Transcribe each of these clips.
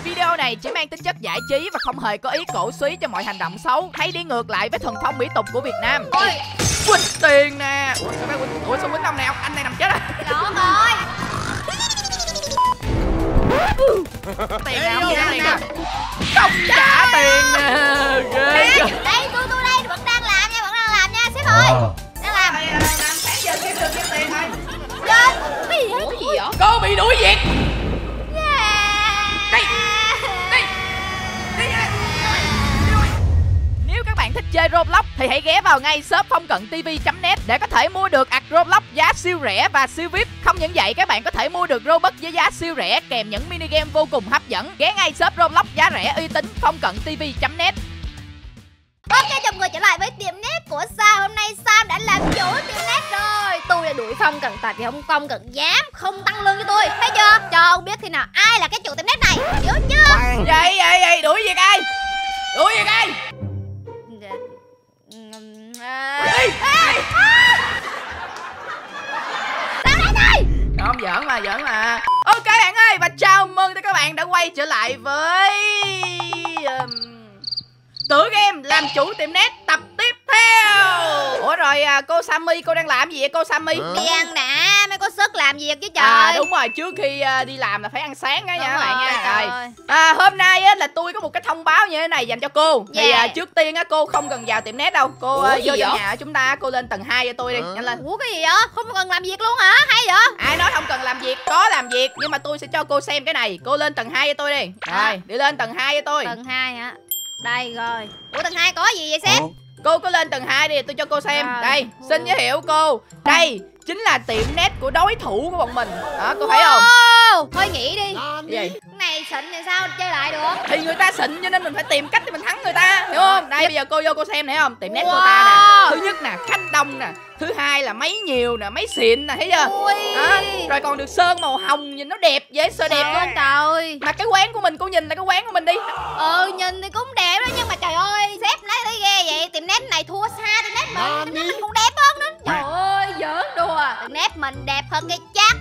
Video này chỉ mang tính chất giải trí và không hề có ý cổ suý cho mọi hành động xấu hay đi ngược lại với thuần phong mỹ tục của Việt Nam. Ôi, Quýnh tiền nè. Ủa sao quýnh ông nào? Anh này nằm chết à? đó rồi. Tiền nào không tiền nè. Không trả tiền nè. Ghê chưa? Đây, tôi đây vẫn đang làm nha, sếp ơi. Đang làm. Làm sáng giờ kiếm được kiếm tiền thôi. Lên. Cái gì vậy? Cô bị đuổi việc. Đây. Nếu các bạn thích chơi Roblox thì hãy ghé vào ngay shop phongcận.tv.net để có thể mua được ạc Roblox giá siêu rẻ và siêu VIP. Không những vậy, các bạn có thể mua được Robux với giá siêu rẻ kèm những mini game vô cùng hấp dẫn. Ghé ngay shop Roblox giá rẻ uy tín phongcận.tv.net. Ok, chào mọi người trở lại với tiệm net của Sam. Hôm nay Sam đã làm chủ tiệm net rồi. Tôi đã đuổi Phong Cận tại vì Phong Cận dám không tăng lương cho tôi. Thấy chưa? Cho ông biết khi nào ai là cái chủ tiệm net này. Hiểu chưa? Vậy đuổi việc ai? Đuổi việc ai? Không, giỡn mà. Ok bạn ơi, và chào mừng tất cả các bạn đã quay trở lại với Tựa Game làm chủ tiệm net tập tiếp theo. Ủa rồi cô Sammy, cô đang làm gì vậy cô Sammy? Đi ăn đã, mấy có sức làm việc chứ trời. Đúng rồi, trước khi đi làm là phải ăn sáng đó nha các bạn nha. Rồi. Hôm nay á, là tôi có một cái thông báo như thế này dành cho cô. Thì trước tiên á, cô không cần vào tiệm net đâu. Cô vô trong nhà của chúng ta, cô lên tầng 2 cho tôi đi, nhanh lên. Ủa cái gì vậy? Không cần làm việc luôn hả? Hay vậy? Ai nói không cần làm việc? Có làm việc, nhưng mà tôi sẽ cho cô xem cái này. Cô lên tầng 2 cho tôi đi. Rồi, đi lên tầng 2 cho tôi. Tầng 2 hả? Đây rồi. Ủa tầng 2 có gì vậy sếp? Cô có lên tầng 2 đi, tôi cho cô xem. Rồi. Đây, xin giới thiệu cô. Đây chính là tiệm net của đối thủ của bọn mình. Đó, cô thấy không? Thôi nghỉ đi. Gì? Cái này xịn thì sao chơi lại được? Thì người ta xịn cho nên mình phải tìm cách để mình thắng người ta, hiểu không? Đây bây giờ cô vô cô xem thấy không? Tiệm net cô ta nè. Thứ nhất nè, khách đông nè. Thứ hai là máy nhiều nè, máy xịn nè, thấy chưa? Đó. Rồi còn được sơn màu hồng, nhìn nó đẹp, dễ sợ đẹp luôn. Trời. Mà cái quán của mình, cô nhìn là cái quán của mình đi. Nhìn thì cũng đẹp đó, nhưng mà trời ơi, sếp nói thấy ghê vậy. Tiệm net này thua xa tiệm net mình. Tiệm net mình cũng đẹp hơn nữa. Trời ơi, giỡn đùa. Tiệm net mình đẹp hơn cái chắc.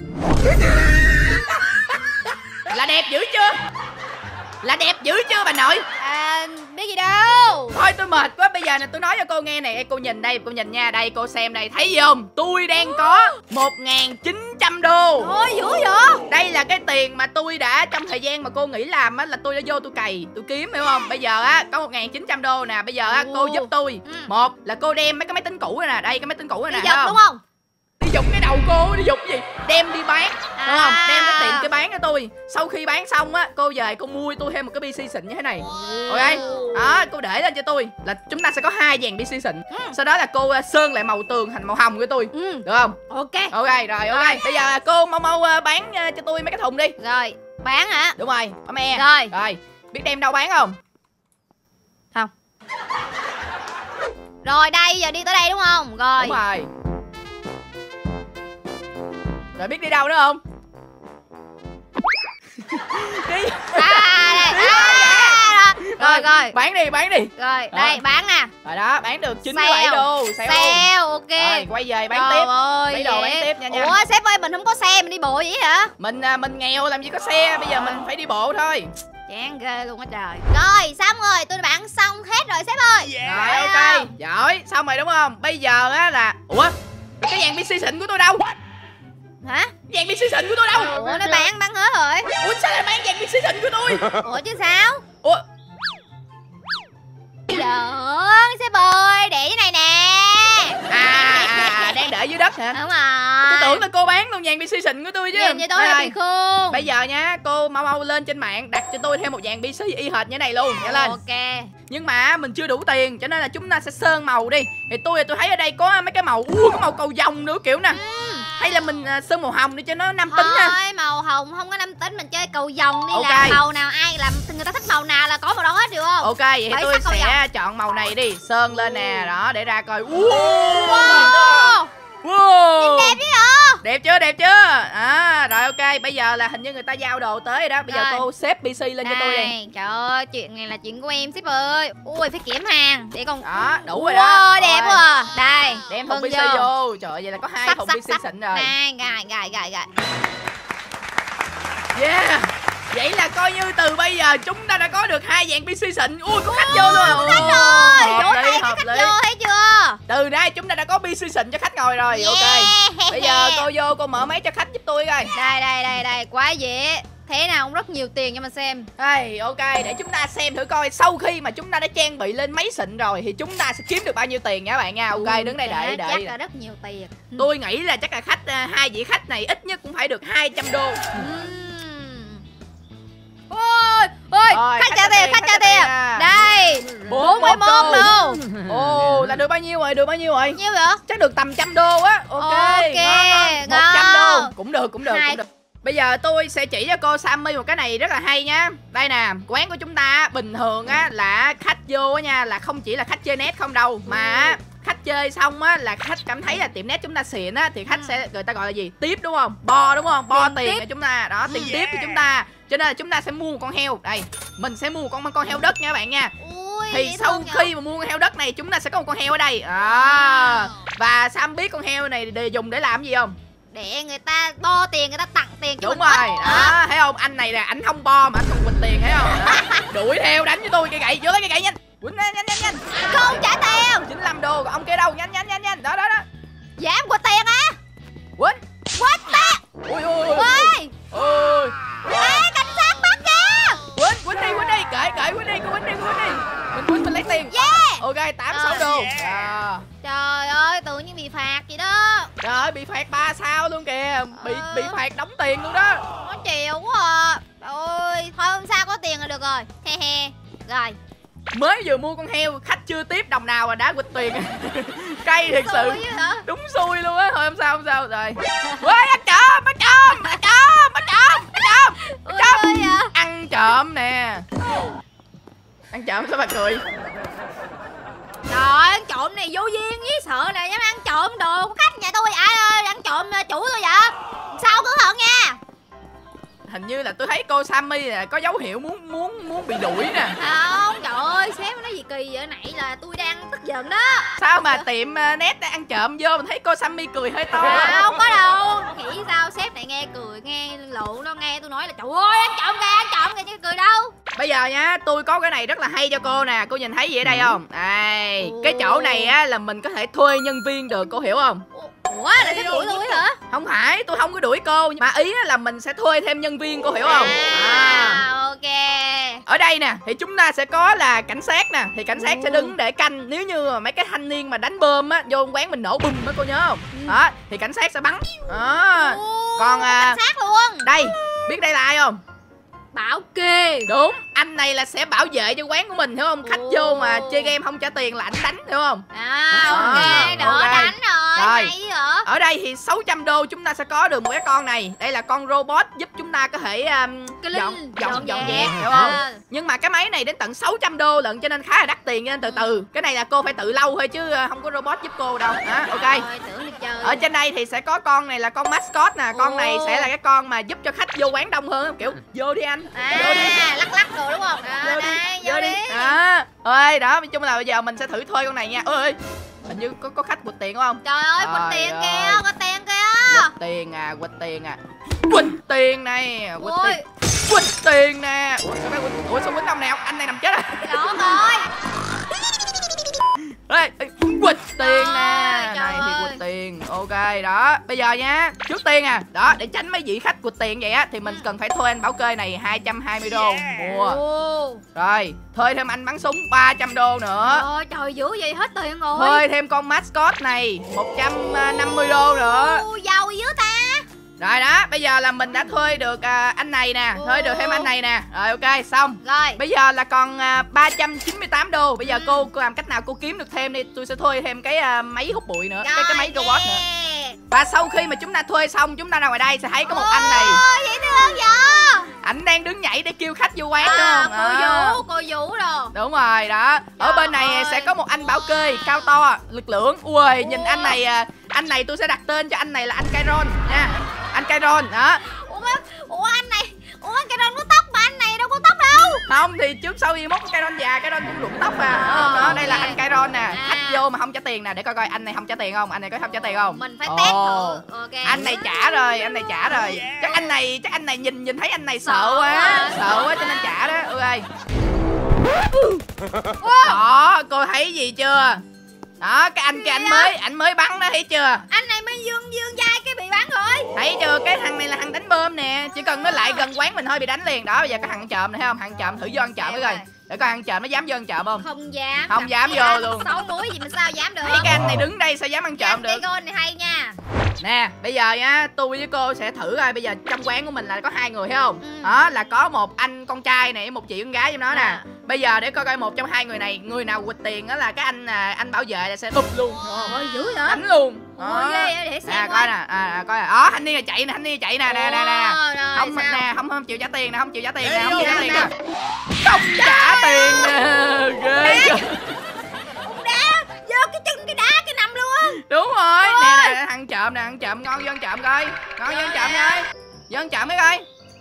Là đẹp dữ chưa? Là đẹp dữ chưa bà nội? Biết gì đâu. Thôi tôi mệt quá, bây giờ nè tôi nói cho cô nghe này. Cô nhìn đây, cô nhìn nha. Đây cô xem đây, thấy gì không? Tôi đang có 1.900 đô. Ôi dữ vậy. Đây là cái tiền mà tôi đã, trong thời gian mà cô nghỉ làm á, là tôi đã vô tôi cày, tôi kiếm, hiểu không? Bây giờ á, có 1.900 đô nè. Bây giờ á, cô giúp tôi. Một là cô đem mấy cái máy tính cũ này nè. Đây cái máy tính cũ này nè, đi giật đúng không? Đi giục cái đầu cô, đi giục cái gì? Đem đi bán, đúng không? Đem cái tiệm cái bán cho tôi. Sau khi bán xong á, cô về cô mua tôi thêm một cái PC xịn như thế này. Ok. Đó, cô để lên cho tôi. Là chúng ta sẽ có 2 dàn PC xịn. Sau đó là cô sơn lại màu tường thành màu hồng của tôi. Được không? Ok. Ok, rồi ok. Bây giờ cô mau bán cho tôi mấy cái thùng đi. Rồi, bán hả? Đúng rồi, bấm E. Rồi. Biết đem đâu bán không? Không. Rồi đây, giờ đi tới đây đúng không? Rồi. Đúng rồi. Rồi biết đi đâu nữa không? Đi. Rồi. Bán đi. Rồi, đây bán nè. Rồi đó, bán được 97 đô. Sale, ok. Rồi, quay về bán tiếp. Lấy đồ bán tiếp nha. Ủa sếp ơi, mình không có xe, mình đi bộ vậy hả? Mình nghèo làm gì có xe, bây giờ mình phải đi bộ thôi. Chán ghê luôn á trời. Rồi, xong rồi, tôi đã bán xong hết rồi sếp ơi. Rồi ok, giỏi, xong rồi đúng không? Bây giờ á là ủa? Cái dàn PC xịn của tôi đâu? Hả? Dàn PC xịn của tôi đâu? Ủa nó bán hết rồi. Ủa sao lại bán dàn PC xịn của tôi? Ủa chứ sao? Ủa? Giỡn sếp ơi, để cái này nè. Đang để dưới đất hả? Đúng rồi. Tôi tưởng là cô bán luôn dàn PC xịn của tôi chứ. Nhìn như tôi là bị khôn. Bây giờ nha, cô mau lên trên mạng đặt cho tôi thêm một dàn PC y hệt như này luôn, nhanh lên. Ok. Nhưng mà mình chưa đủ tiền cho nên là chúng ta sẽ sơn màu đi. Thì tôi thấy ở đây có mấy cái màu, cái màu cầu vồng nữa kiểu nè. Hay là mình sơn màu hồng đi cho nó nam tính ha. Thôi màu hồng không có nam tính, mình chơi cầu vồng đi. Okay. Là màu nào ai làm người ta thích màu nào là có màu đó hết, được không? Ok, vậy thì tôi sẽ chọn màu này đi, sơn lên nè, đó để ra coi. Wow. Nhìn đẹp chứ hả? Đẹp chưa? Rồi ok, bây giờ là hình như người ta giao đồ tới rồi đó. Bây giờ cô xếp PC lên cho tôi đi. Trời ơi, chuyện này là chuyện của em sếp ơi. Ui, phải kiểm hàng để con. Đó, đủ rồi đó. Đẹp quá à. Đây, đem thùng PC vô. Trời ơi, vậy là có 2 thùng PC xịn rồi. Này, gài. Yeah. Vậy là coi như từ bây giờ chúng ta đã có được 2 dạng PC xịn. Ui, có khách vô luôn. Khách rồi. Vỗ tay hợp khách lý. vô thấy chưa? Từ nay chúng ta đã có PC xịn cho khách ngồi rồi. Ok. Bây giờ cô vô cô mở máy cho khách giúp tôi coi. Đây, quá dễ. Thế nào cũng rất nhiều tiền cho mình xem. Đây, ok, để chúng ta xem thử coi sau khi mà chúng ta đã trang bị lên máy xịn rồi thì chúng ta sẽ kiếm được bao nhiêu tiền nha các bạn nha. Ok, đứng đây đợi. Chắc là rất nhiều tiền. Tôi nghĩ là chắc là khách 2 vị khách này ít nhất cũng phải được 200 đô. Ôi, khách trả tiền. Đây, 41 đô. Ồ, là được bao nhiêu rồi? Nhiêu vậy? Chắc được tầm 100 đô á. Ok, ngon. 100 đô. Cũng được. Bây giờ tôi sẽ chỉ cho cô Sammy một cái này rất là hay nhá. Đây nè, quán của chúng ta bình thường á là khách vô á nha, là không chỉ là khách chơi net không đâu, mà khách chơi xong á là khách cảm thấy là tiệm net chúng ta xịn á thì khách sẽ, người ta gọi là gì, tiếp đúng không, bo đúng không, bo tiền cho chúng ta đó, tiền tiếp cho chúng ta, cho nên là chúng ta sẽ mua một con heo. Đây, mình sẽ mua một con heo đất nha các bạn nha. Thì sau khi mà mua con heo đất này chúng ta sẽ có một con heo ở đây và Sam biết con heo này để dùng để làm gì không? Để người ta bo tiền, người ta tặng tiền cho đúng mình. Rồi đó, thấy không, anh này là ảnh không bo mà anh còn quỳnh tiền, thấy không đó. Đuổi theo đánh với tôi cây gậy, vô lấy cây gậy nhanh, quỳnh nhanh. Không trả tiền. 95 đô, còn ông kia đâu, nhanh đó. Giảm của tiền á. Quỳnh tiền. ôi Ê, cảnh sát bắt kìa. Quỳnh đi, kệ Quỳnh đi, mình lấy tiền. Ok, 86 đô. Trời ơi, tự nhiên bị phạt gì đó. Trời ơi, bị phạt 3 sao luôn kìa. Bị phạt đóng tiền luôn đó. Nó chịu quá à. Ôi, thôi không sao, có tiền là được rồi. He. Rồi. Mới vừa mua con heo, khách chưa tiếp đồng nào mà đã quỵt tiền. Cay thiệt sự. Đúng xui luôn á. Thôi không sao. Rồi. Ôi, ăn trộm. Ăn trộm nè. Ăn trộm sao bà cười? Trời ơi, ăn trộm này vô duyên với sợ này, dám ăn trộm đồ của khách nhà tôi. Ai ơi, ăn trộm chủ tôi vậy? Sao cẩn thận nha. Hình như là tôi thấy cô Sammy là có dấu hiệu muốn bị đuổi nè. Không, trời ơi, sếp nói gì kỳ vậy, nãy là tôi đang tức giận đó. Sao mà tiệm net đã ăn trộm vô, mình thấy cô Sammy cười hơi to. Không có đâu, nghĩ sao sếp này nghe cười, nghe lộn nó, nghe tôi nói là trời ơi ăn trộm kìa chứ cười đâu. Bây giờ nha, tôi có cái này rất là hay cho cô nè, cô nhìn thấy gì ở đây không? Đây, cái chỗ này á là mình có thể thuê nhân viên được, cô hiểu không? Ủa, là sếp đuổi tôi hả? Không phải, tôi không có đuổi cô, mà ý là mình sẽ thuê thêm nhân viên, cô hiểu không? Ok. Ở đây nè, thì chúng ta sẽ có là cảnh sát nè, thì cảnh sát sẽ đứng để canh. Nếu như mà mấy cái thanh niên mà đánh bơm á, vô quán mình nổ bùm á, cô nhớ không? Đó, thì cảnh sát sẽ bắn. Còn cảnh sát luôn. Đây, biết đây là ai không? Bảo kê. Đúng, anh này là sẽ bảo vệ cho quán của mình, hiểu không? Khách vô mà chơi game không trả tiền là ảnh đánh, hiểu không? Ok, đỡ đánh rồi. Hay hả? Ở đây thì 600 đô chúng ta sẽ có được một cái con này. Đây là con robot giúp chúng ta có thể dọn dẹp, hiểu không? Nhưng mà cái máy này đến tận 600 đô lận, cho nên khá là đắt tiền, nên từ từ. Cái này là cô phải tự lau thôi chứ không có robot giúp cô đâu. Ok. Ở trên đây thì sẽ có con này là con mascot nè. Con này sẽ là cái con mà giúp cho khách vô quán đông hơn, kiểu vô đi anh. Lắc đồ đúng không? Vô đi. Ơi đó, nói chung là bây giờ mình sẽ thử thuê con này nha. Ơi, hình như có khách quỵt tiền đúng không? Trời ơi, quỵt tiền kìa, có tiền kìa. Quỵt tiền à. Quỵt tiền này, quỵt tiền nè. Ủa sao quýnh ông nào? Anh này nằm chết rồi. Đó rồi. Quỵt tiền nè. Này thì quỵt tiền. Ok đó. Bây giờ nha, trước tiên đó, để tránh mấy vị khách quỵt tiền vậy á thì mình cần phải thuê anh bảo kê này 220 đô mua. Rồi, thuê thêm anh bắn súng 300 đô nữa. Trời dữ vậy hết tiền rồi. Thuê thêm con mascot này 150 đô nữa. Giàu dữ ta. Rồi đó, bây giờ là mình đã thuê được anh này nè, thuê được thêm anh này nè. Rồi ok, xong. Rồi. Bây giờ là còn 398 đô. Bây giờ cô làm cách nào cô kiếm được thêm đi. Tôi sẽ thuê thêm cái máy hút bụi nữa, cái máy robot nữa. Và sau khi mà chúng ta thuê xong, chúng ta ra ngoài đây sẽ thấy có một anh này. Dễ thương vậy. Ảnh đang đứng nhảy để kêu khách vô quán luôn. Cô Vũ rồi. Đúng rồi, đó. Ở bên này sẽ có một anh bảo kê cao to, lực lượng. Ui, nhìn anh này tôi sẽ đặt tên cho anh này là anh Kairon nha. Anh Kairon đó. Ủa anh này, anh Kairon có tóc mà anh này đâu có tóc đâu. Không thì trước sau gì mốt cái Kairon già, Kairon cũng rụng tóc à. Đó, đây là anh Kairon nè. Khách vô mà không trả tiền nè, để coi coi anh này không trả tiền không? Anh này có không trả tiền không? Mình phải test thử. Ok. Anh này trả rồi, anh này trả rồi. Chắc anh này nhìn thấy anh này sợ quá cho nên trả đó. Ok. Đó, cô thấy gì chưa? Đó, cái anh mới bắn đó, thấy chưa? Anh này mới dương dai cái bị bắn rồi. Thấy chưa? Cái thằng này là thằng đánh bơm nè. Chỉ cần nó lại gần quán mình thôi bị đánh liền. Đó, bây giờ cái thằng ăn trộm này thấy không? Thằng trộm thử vô ăn trộm coi. Để coi ăn trộm nó dám vô ăn trộm không? Không dám. Không dám vô luôn. Xấu mũi gì mà sao dám được? Thấy cái anh này đứng đây sao dám ăn trộm được? Cái gôn này hay nha. Nè, bây giờ nha, tôi với cô sẽ thử coi. Bây giờ trong quán của mình là có 2 người thấy không? Đó, là có một anh con trai này, một chị con gái trong đó nè. Bây giờ để coi coi một trong 2 người này, người nào quỵt tiền đó là cái anh bảo vệ là sẽ bụp luôn. Ôi dữ vậy? Đánh luôn. Ôi ghê, để xem coi nè, coi nè. Đó, thanh niên là chạy nè, nè. Không chịu trả tiền nè, không chịu trả tiền nè. Không trả tiền nè. Ghê. Đá, vô cái chân cái đá cái nằm luôn. Đúng rồi. Nè, ăn trộm ngon vô ăn trộm coi. Ngon vô ăn trộm coi. Vô ăn trộm coi.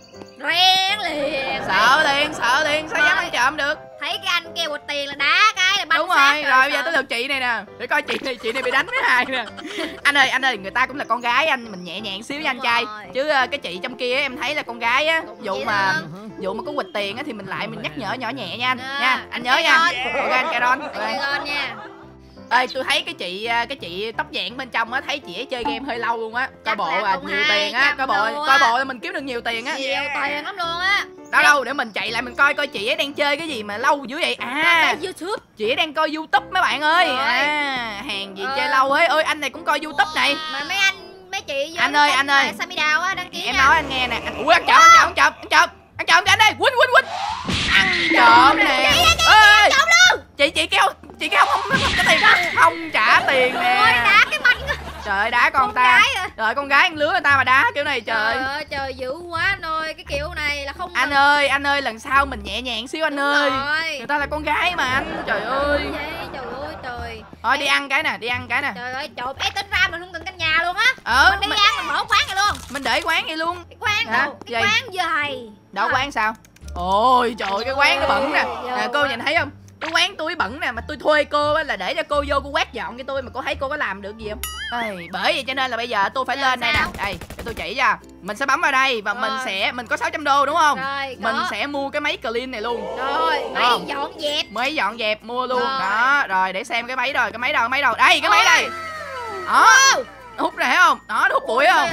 Rén liền. Sợ liền, sao dám ăn trộm được? Thấy cái anh kia quỵt tiền là đá cái là bắn. Đúng rồi, rồi bây giờ tới lượt chị này nè. Để coi chị này bị đánh thứ 2 nè. Anh ơi, người ta cũng là con gái anh, mình nhẹ nhàng xíu với anh trai. Chứ cái chị trong kia em thấy là con gái á, vụ mà có quỵt tiền á thì mình nhắc nhở nhỏ nhẹ nha anh. Nha, anh nhớ nha. Ok anh Kairon. Kairon nha. Ê, tôi thấy cái chị tóc vàng bên trong á, thấy chị ấy chơi game hơi lâu luôn á. Coi bộ nhiều tiền á, coi bộ là mình kiếm được nhiều tiền á. Nhiều tiền lắm luôn á. Đâu để mình chạy lại mình coi chị ấy đang chơi cái gì mà lâu dữ vậy. YouTube. Chị ấy đang coi YouTube mấy bạn ơi. Hàng gì chơi lâu ấy. Ơi anh này cũng coi YouTube này. Mà mấy chị vô anh ơi Sammy Đào á đăng ký em nha. nói anh nghe nè. Ủa ăn trộm cho anh đây. Quýnh. Ăn trộm nè. Ê, chị kêu không trả tiền. Không trả tiền nè. Ôi đá cái mặt. Trời ơi đá con ta. Trời con gái ăn lứa người ta mà đá kiểu này trời. Trời ơi trời dữ quá anh ơi, cái kiểu này là không. Anh ơi lần sau mình nhẹ nhàng xíu anh ơi. Người ta là con gái mà anh. Trời ơi. Trời ơi trời. Thôi đi ăn cái nè. Trời ơi trộm tính ra mình không cần căn nhà luôn á. Mình đi ăn mình mở quán này luôn. Mình để quán vậy luôn. Cái quán đâu? Cái quán dày. Đâu quán sao? Ôi trời ơi cái quán nó bẩn nè. Nè cô nhìn thấy không? Cái quán tôi bẩn nè, mà tôi thuê cô là để cho cô vô cô quét dọn cho tôi, mà cô thấy cô có làm được gì không? Bởi vậy cho nên là bây giờ tôi phải lên đây nè. Đây để tôi chỉ cho. Mình sẽ bấm vào đây và mình có 600 đô đúng không? Mình sẽ mua cái máy clean này luôn. Rồi máy dọn dẹp mua luôn. Đó rồi để xem cái máy rồi. Cái máy đâu đây, cái máy đây. Đó hút này thấy không? Đó nó hút bụi không?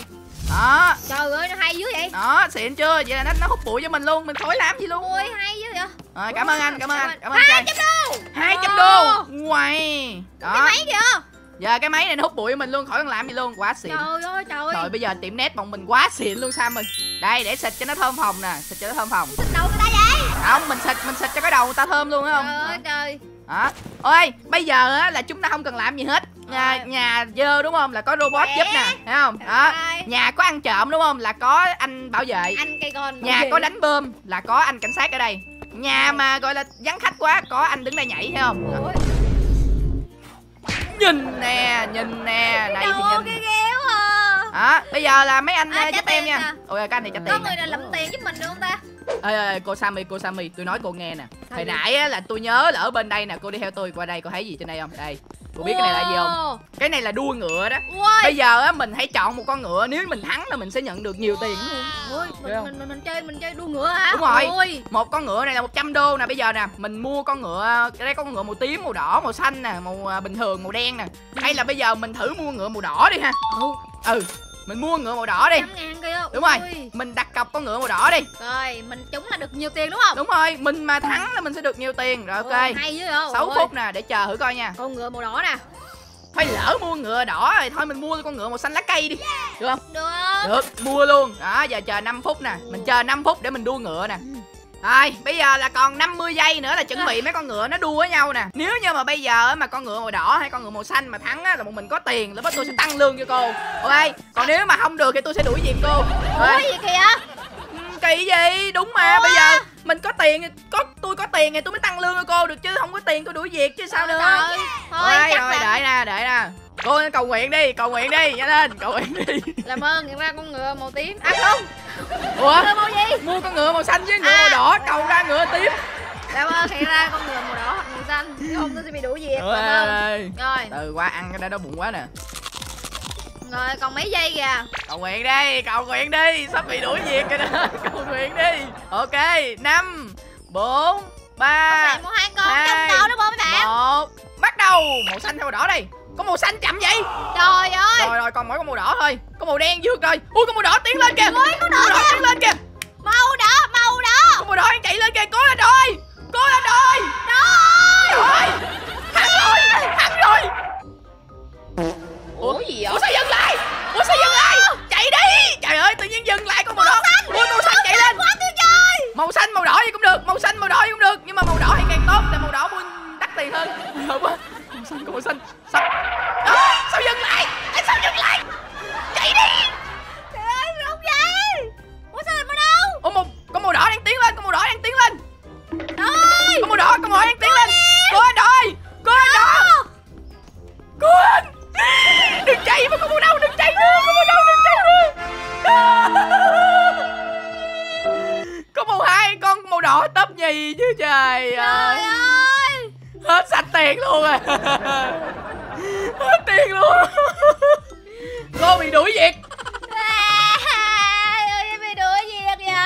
Đó. Trời ơi nó hay dữ vậy. Đó xịn chưa? Vậy là nó hút bụi cho mình luôn, mình khỏi làm gì luôn. Ôi hay dữ vậy. Rồi cảm ơn anh. 200 đô. 200 đô. Ngoài. Đó. Cái máy kìa. Giờ cái máy này nó hút bụi cho mình luôn, khỏi cần làm gì luôn, quá xịn. Trời ơi trời. Trời bây giờ tiệm net bọn mình quá xịn luôn Sam ơi. Đây để xịt cho nó thơm phòng nè, xịt cho nó thơm phòng. Xịt đầu người ta vậy? Không, mình xịt cho cái đầu người ta thơm luôn phải không? Trời ơi trời. Đó. Ôi, bây giờ á là chúng ta không cần làm gì hết. Nhà dơ đúng không? Là có robot giúp nè, thấy không? Đó. Nhà có ăn trộm đúng không? Là có anh bảo vệ. Anh cây con. Nhà có đánh bơm là có anh cảnh sát ở đây. Nhà mà gọi là vắng khách quá có anh đứng đây nhảy thấy không? Ôi. Nhìn nè, này thì nhìn. Cái ghê quá. Đó, bây giờ là mấy anh giúp em nha. Ôi cái anh này trả tiền. Có người nào lụm tiền giúp mình được không ta? Ê cô Sammy, tôi nói cô nghe nè. Hồi nãy á là tôi nhớ là ở bên đây nè, cô đi theo tôi qua đây, cô thấy gì trên đây không? Đây. Cô biết cái này là gì không? Cái này là đua ngựa đó. Bây giờ á mình hãy chọn một con ngựa, nếu mình thắng là mình sẽ nhận được nhiều tiền luôn. Ôi, mình chơi đua ngựa hả? Đúng rồi. Một con ngựa này là 100 đô nè. Bây giờ nè, mình mua con ngựa, đây có con ngựa màu tím, màu đỏ, màu xanh nè, màu bình thường, màu đen nè. Hay là bây giờ mình thử mua ngựa màu đỏ đi ha. Mình mua ngựa màu đỏ đi. 100.000 kia. Đúng rồi. Mình đặt cọc con ngựa màu đỏ đi. Rồi, mình trúng là được nhiều tiền đúng không? Đúng rồi, mình mà thắng là mình sẽ được nhiều tiền. Rồi ok. Hay dữ vậy. 6 phút nè, để chờ thử coi nha. Con ngựa màu đỏ nè. Thôi lỡ mua ngựa đỏ rồi, thôi mình mua con ngựa màu xanh lá cây đi. Được không? Được, mua luôn. Đó, giờ chờ 5 phút nè. Mình chờ 5 phút để mình đua ngựa nè. Rồi, bây giờ là còn 50 giây nữa là chuẩn bị mấy con ngựa nó đua với nhau nè. Nếu như mà bây giờ mà con ngựa màu đỏ hay con ngựa màu xanh mà thắng á là bọn mình có tiền, lúc đó tôi sẽ tăng lương cho cô. Ok, còn nếu mà không được thì tôi sẽ đuổi việc cô. Ủa gì kìa? Kỳ gì? Đúng mà, bây giờ mình có tiền, tôi có tiền thì tôi mới tăng lương cho cô được chứ, không có tiền tôi đuổi việc chứ sao nữa. Thôi rồi đợi nè. Cô cầu nguyện đi, nhanh lên, cầu nguyện đi. Làm ơn, hiện ra con ngựa màu tím. À không, Ủa? Ngựa màu gì? Mua con ngựa màu xanh với ngựa màu đỏ, cầu ra ngựa tím. Dạ vâng, hiện ra con ngựa màu đỏ hoặc màu xanh. Chứ không tôi sẽ bị đuổi diệt. Rồi. Từ qua ăn cái đó nó bụng quá nè. Rồi còn mấy giây kìa. Cầu nguyện đi, sắp bị đuổi diệt rồi đó. Cầu nguyện đi. Ok, 5 4 3 Mua 2 con trong cầu đó mấy bạn. 1 bắt đầu. Màu xanh hay màu đỏ đây? Có màu xanh chậm vậy. Trời ơi. Rồi còn mỗi con màu đỏ thôi. Có màu đen vượt rồi. Ui con màu đỏ tiến lên kìa. Ui, con màu đỏ tiến lên kìa. Màu đỏ. Con màu đỏ đang chạy lên kìa. Cố lên rồi. Rồi. Thắng rồi. Ủa gì vậy? Ủa sao dừng lại? Chạy đi. Trời ơi tự nhiên dừng lại con màu đỏ. Ui màu xanh chạy lên. Quá tuyệt vời. Màu xanh màu đỏ gì cũng được. Nhưng mà màu đỏ thì càng tốt. Tại màu đỏ mua đắt tiền hơn. Hợp quá. Màu xanh. Sao dừng lại? Chạy đi. Trời ơi rụng vậy. Ủa sao lại vào đâu? Ủa con màu đỏ đang tiến lên. Rồi. Con màu đỏ đang tiến lên. Cố lên rồi. Đừng chạy mà con màu đâu, đừng chạy nữa. Có màu 2 con màu đỏ tấp nhì chứ trời ơi. Hết sạch tiền luôn rồi. Hết tiền luôn. Cô bị đuổi diệt. Ơi bị đuổi diệt vậy.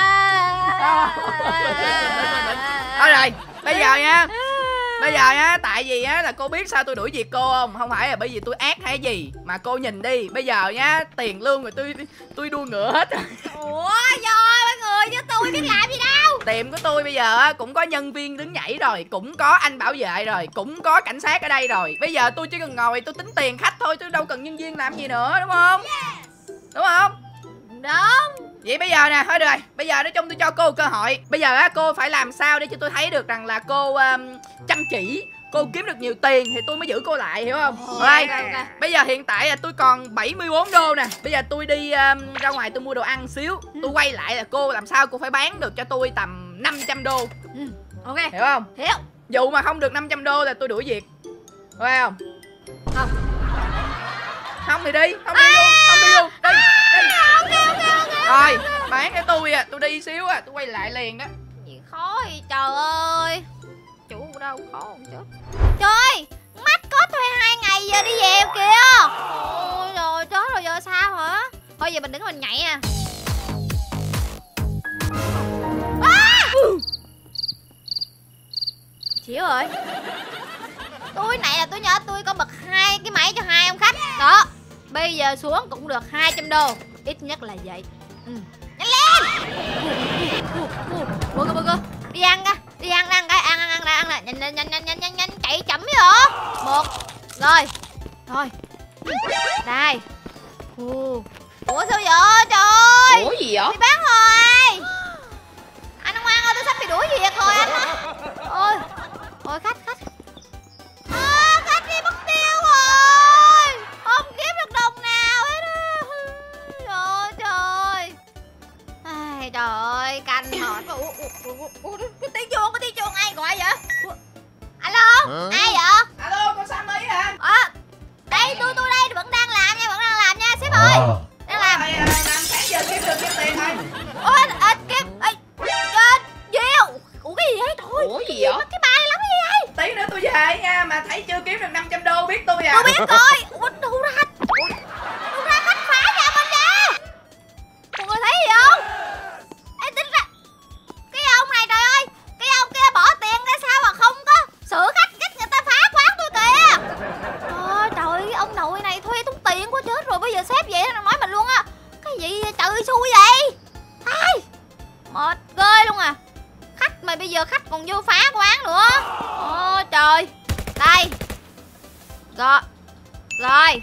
Thôi rồi, bây giờ nha, tại vì á là cô biết sao tôi đuổi diệt cô không? Không phải là bởi vì tôi ác hay gì, mà cô nhìn đi, bây giờ nha, tiền lương rồi tôi đua ngựa hết rồi. Ủa rồi mọi người chứ tôi biết làm gì đâu. Tiệm của tôi bây giờ á cũng có nhân viên đứng nhảy rồi, cũng có anh bảo vệ rồi, cũng có cảnh sát ở đây rồi. Bây giờ tôi chỉ cần ngồi tôi tính tiền khách thôi, tôi đâu cần nhân viên làm gì nữa, đúng không? Đúng không? Đúng. Vậy bây giờ nè, thôi được rồi. Bây giờ nói chung tôi cho cô một cơ hội. Bây giờ á cô phải làm sao để cho tôi thấy được rằng là cô chăm chỉ, cô kiếm được nhiều tiền thì tôi mới giữ cô lại, hiểu không? Rồi. Bây giờ hiện tại là tôi còn 74 đô nè. Bây giờ tôi đi ra ngoài tôi mua đồ ăn xíu. Tôi quay lại là cô làm sao cô phải bán được cho tôi tầm 500 đô. Ok. Hiểu không? Hiểu. Dù mà không được 500 đô là tôi đuổi việc. Phải không? Không. Không thì đi, không đi luôn. Đi. Rồi, bán cho tôi à, tôi đi xíu à, tôi quay lại liền đó. Gì khó vậy trời ơi. Chủ ở đâu khó không chứ. Trời, mắt có thuê 2 ngày giờ đi về kìa. Ôi rồi chết rồi giờ sao hả? Thôi giờ mình đứng mình nhảy à. Chịu rồi. Tôi này là tôi nhớ tôi có bật 2 cái máy cho 2 ông khách. Đó. Bây giờ xuống cũng được 200 đô. Ít nhất là vậy. Nhanh lên. Bữa cơ. Đi ăn cái. Đi ăn cái. Ăn là nhanh chạy chậm vậy. 1. Rồi. Thôi. Đây. Ủa sao vậy trời? Ủa gì vậy? Đi bán rồi. Anh không ăn ơi, tôi sắp bị đuổi việc rồi anh á. Ôi khách. Khách đi mất tiêu rồi. Không kiếm được đồng nào hết á. Trời. Ai trời ơi, canh mệt quá. Có tiếng chuông ai gọi vậy? Alo, ai vậy? Alo, con Sammy hả? Đây tôi đây vẫn đang làm nha sếp ơi. Đang làm. Làm sáng giờ kiếm được nhiêu tiền thôi. Ủa cái gì vậy thôi? Ủa gì vậy? Cái bài lắm cái gì vậy? Tí nữa tôi về nha, mà thấy chưa kiếm được 500 đô biết tôi à. Tôi biết rồi. Ủa đâu ra khách phá nhà mình ra. Mọi người thấy gì không? Ê tính ra cái ông này trời ơi, cái ông kia bỏ tiền ra sao mà không có sửa khách người ta phá quán tôi kìa. Trời ơi, ông nội này thuê tốn tiền quá chết rồi. Bây giờ sếp vậy nó nói mình luôn á. Cái gì vậy? Trời ơi xui vậy. Ai mệt ghê luôn à. Khách mà bây giờ khách còn vô phá quán nữa. Trời. Đây. Rồi.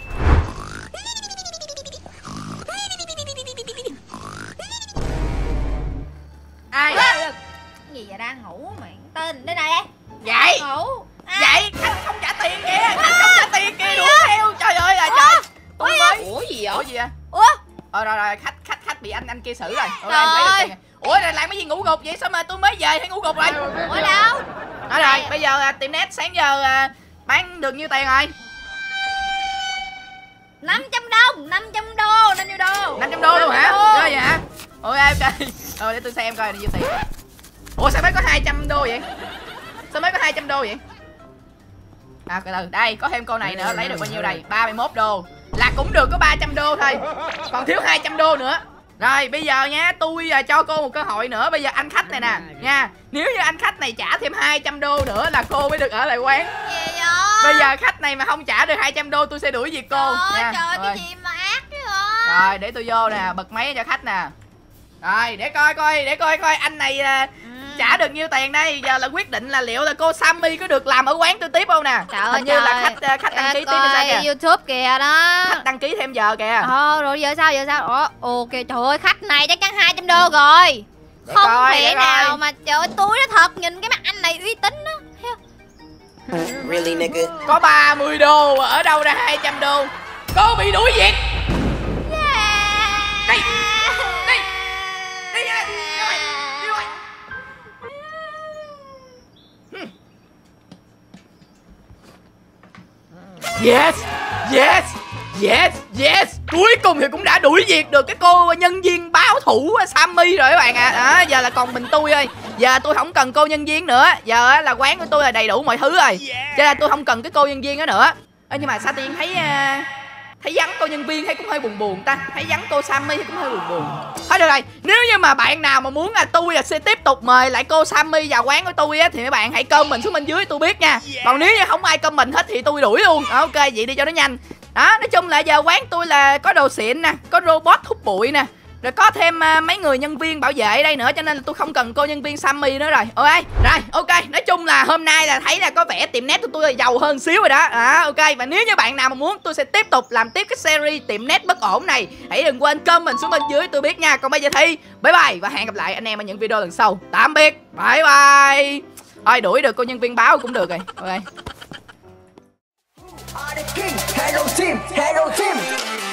Ai? Cái gì vậy, đang ngủ mày tên đây này. Vậy ngủ vậy khách không trả tiền kìa, đuổi theo. Trời ơi là trời. Tôi mới. Ủa gì vậy? Rồi khách bị anh kia xử rồi. Trời ơi. Ủa này làm cái gì ngủ gục vậy? Sao mà tôi mới về thấy ngủ gục rồi? Ủa đâu? Rồi bây giờ tiệm net sáng giờ bán được nhiêu tiền rồi? 500 đồng. 500 đô 500 đô luôn hả? Ghê vậy hả? Ok ok. Rồi để tôi xem coi là nhiêu tiền. Ủa sao mới có 200 đô vậy? Sao mới có 200 đô vậy? À từ từ, đây có thêm cô này nữa, lấy được bao nhiêu đây? 31 đô. Là cũng được có 300 đô thôi. Còn thiếu 200 đô nữa. Rồi bây giờ nha, tôi cho cô một cơ hội nữa. Bây giờ anh khách này nè nha. Nếu như anh khách này trả thêm 200 đô nữa là cô mới được ở lại quán. Gì vậy? Bây giờ khách này mà không trả được 200 đô tôi sẽ đuổi việc cô nha. Trời Rồi. cái gì mà ác chứ hả? Rồi để tôi vô nè, bật máy cho khách nè. Rồi để coi anh này trả được nhiêu tiền đây. Giờ là quyết định là liệu là cô Sammy có được làm ở quán tôi tiếp không nè. Trời Hình như là khách đăng ký tiếp hay sao kìa. YouTube kìa đó. Khách đăng ký thêm giờ kìa. Rồi giờ sao? Ok trời ơi, khách này chắc chắn 200 đô rồi. Để Không coi, thể để nào coi. mà trời ơi, tôi nói thật, nhìn cái mặt anh này uy tín đó. Really, nigga? Có 30 đô ở đâu ra 200 đô. Cô bị đuổi việc. Đây. Đi nha. Đi rồi. Yes. Cuối cùng thì cũng đã đuổi việc được cái cô nhân viên báo thủ Sammy rồi các bạn ạ. Giờ là còn mình tôi ơi. Giờ tôi không cần cô nhân viên nữa. Giờ là quán của tôi là đầy đủ mọi thứ rồi. Cho nên tôi không cần cái cô nhân viên đó nữa. Nhưng mà sao Tiên thấy vắng cô nhân viên thấy cũng hơi buồn ta. Thấy vắng cô Sammy thấy cũng hơi buồn. Thôi được rồi, nếu như mà bạn nào mà muốn tôi sẽ tiếp tục mời lại cô Sammy vào quán của tôi thì mấy bạn hãy comment xuống bên dưới tôi biết nha. Còn nếu như không ai comment hết thì tôi đuổi luôn. Ok vậy đi cho nó nhanh. Đó, nói chung là giờ quán tôi là có đồ xịn nè, có robot hút bụi nè, rồi có thêm mấy người nhân viên bảo vệ ở đây nữa, cho nên là tôi không cần cô nhân viên Sammy nữa rồi. Ok, nói chung là hôm nay là thấy là có vẻ tiệm net của tôi là giàu hơn xíu rồi đó. Ok, và nếu như bạn nào mà muốn tôi sẽ tiếp tục làm tiếp cái series tiệm net bất ổn này, hãy đừng quên comment xuống bên dưới tôi biết nha. Còn bây giờ thì bye bye và hẹn gặp lại anh em ở những video lần sau. Tạm biệt, bye bye. Thôi đuổi được cô nhân viên báo cũng được rồi. Ok. Hello team, hello team.